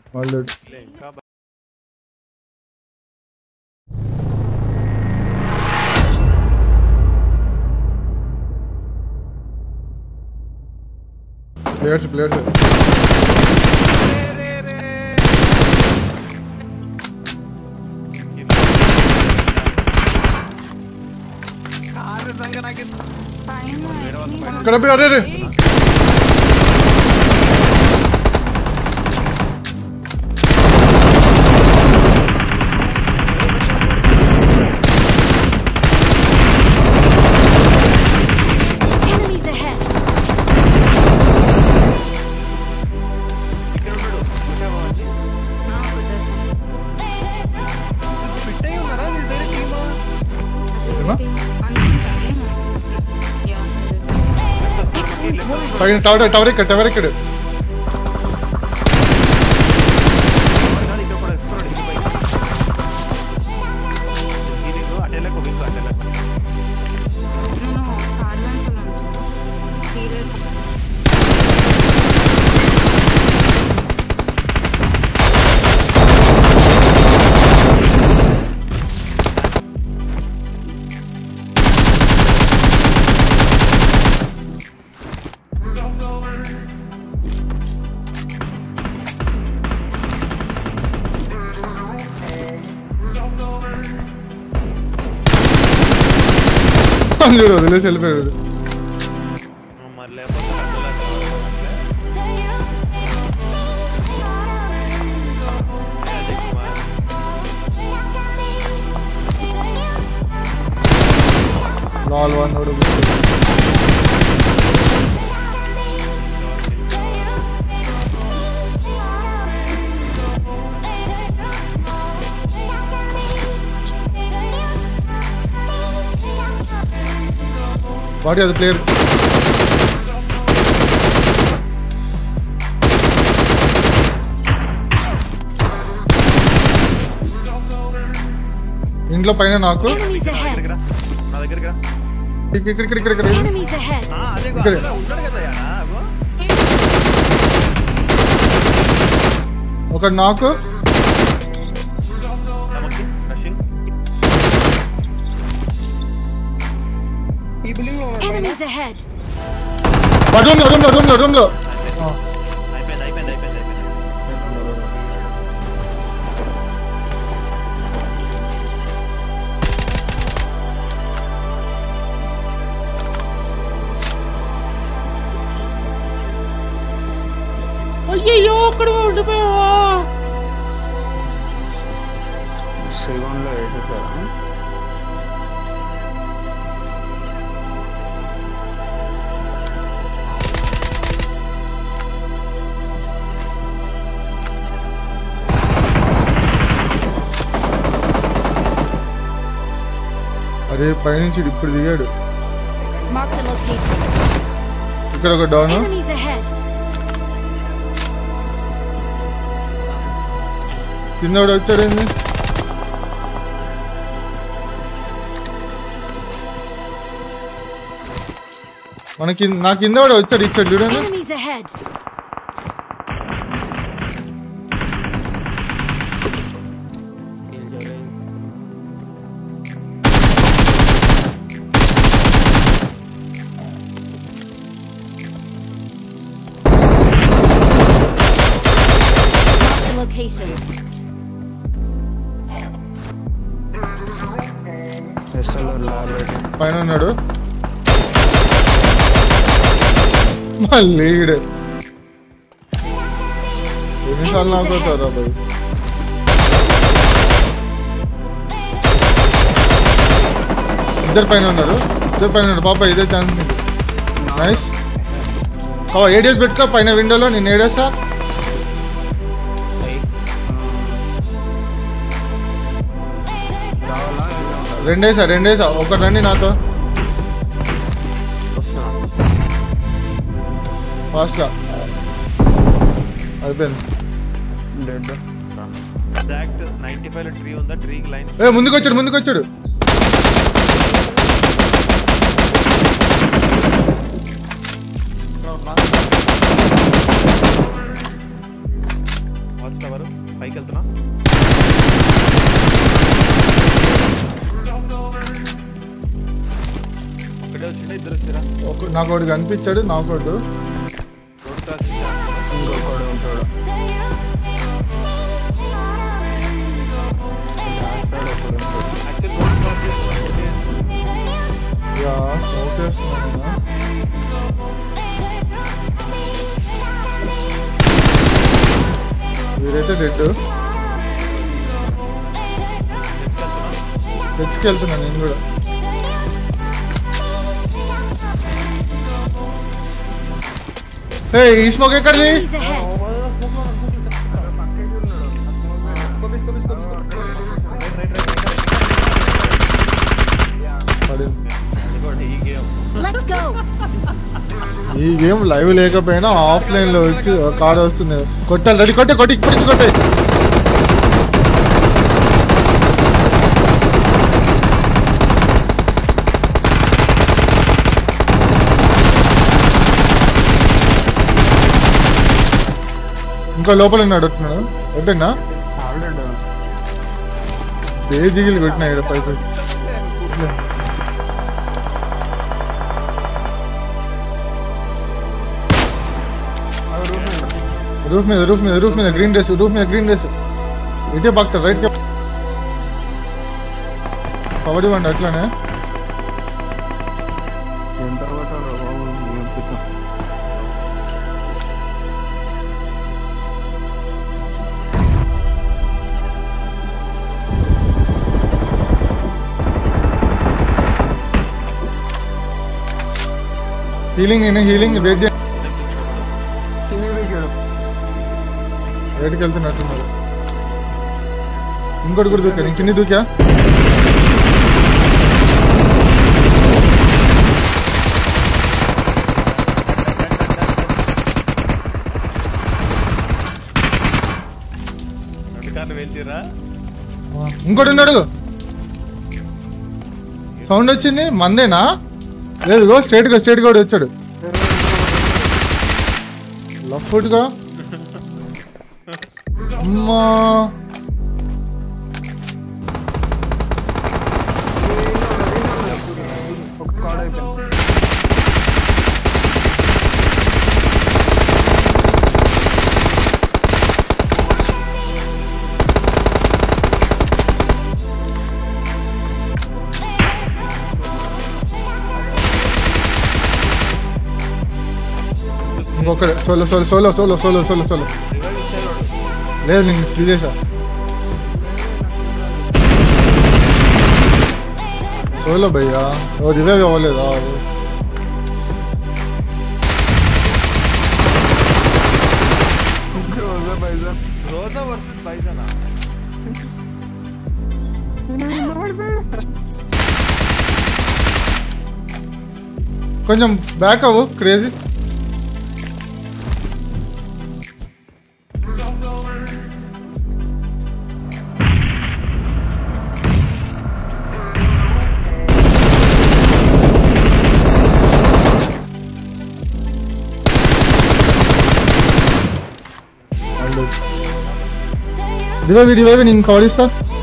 వాళ్ళు ప్లేయర్స్ ఇక్కడ అరే టవర్ ఇక్కడ చూడు వదిలేసి వెళ్ళిపోయాడు. లాల్ వన్ వాట్ అది ప్లేయర్ ఇంట్లో పైన నాకు ఒక నాకు రూమ్ లో అయ్యో అక్కడ ఉండిపోయావా? శ్రీగోన్లో వేసేసారా? అరే పైనుంచి ఇప్పుడు దిగాడు. ఇక్కడ ఒక డౌన్ కింద వచ్చాడేంది? మనకి నా కింద కూడా వచ్చాడు ఇచ్చాడు చూడండి. పైన ఉన్నాడు మళ్ళీ ఎన్నిసార్లు నాకోతారా బాయ్? ఇద్దరు పైన ఉన్నారు పాప ఇదే ఛాన్స్ నీకు. నైస్ ఏడేసి పెట్టుకో పైన విండోలో. నేను ఏడేస్తా. రెండేసా ఒకటి రండి నాతో ఫాస్ట్గా. అయిపోయింది. ముందుకు వచ్చాడు ఫస్ట్ ఎవరు పైకి వెళ్తున్నా ఒకటే వచ్చిండే ఇద్దరు వచ్చారా నాకు ఒకటి కనిపించాడు నాకు ఒకటి ఇంకొకడు ఉంటాడు వీరైతే డెడ్ తెచ్చుకెళ్తున్నాను నేను కూడా ఈ స్మోక్ ఎక్కడిది ఈ గేమ్ లైవ్ లేకపోయినా ఆఫ్లైన్ లో వచ్చి కార్డు వస్తుంది కొట్టాలి రెడీ కొట్టి ఇప్పుడు కొట్టే ఇంకా లోపల ఉన్నాడు వస్తున్నాడు ఏంటన్నా పేజీలు పెట్టినా ఇక్కడ పైపు రూఫ్ మీద గ్రీన్ డ్రెస్ ఇటే బాగుతాడు రైట్ పవర్ ఇవ్వండి అట్లానే హీలింగ్ వెయిట్ రేటుకి వెళ్తున్నట్టున్నారు ఇంకోటి కూడా దూకా ఇంకిన్ని దూకా ఇంకోటి ఉన్నాడు సౌండ్ వచ్చింది మందేనా లేదు స్ట్రైట్ గా వచ్చాడు లెఫ్ట్ ఫుట్ గా అమ్మా ఇంకొకటి సోలో లేదు నేను కిల్ చేసా సోలో భయ్యా రివైవ్ అవ్వలేదా కొంచెం బ్యాక్ అవ్వు క్రేజీ రివైవ్ నేను కవర్ ఇస్తా